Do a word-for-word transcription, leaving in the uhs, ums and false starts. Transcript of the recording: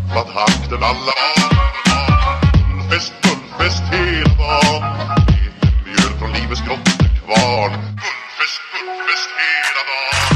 tappat hakten alla Fullfest, fullfest hela dagen. Mjöl från livets grottekvarn. Fullfest, fullfest hela dagen.